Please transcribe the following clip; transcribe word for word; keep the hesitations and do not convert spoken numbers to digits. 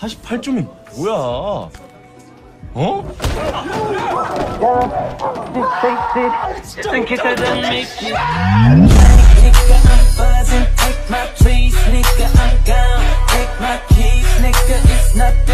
사십팔 점이 뭐야? 어? Take my please, nigga, I'm gone. Take my keys, nigga, it's nothing.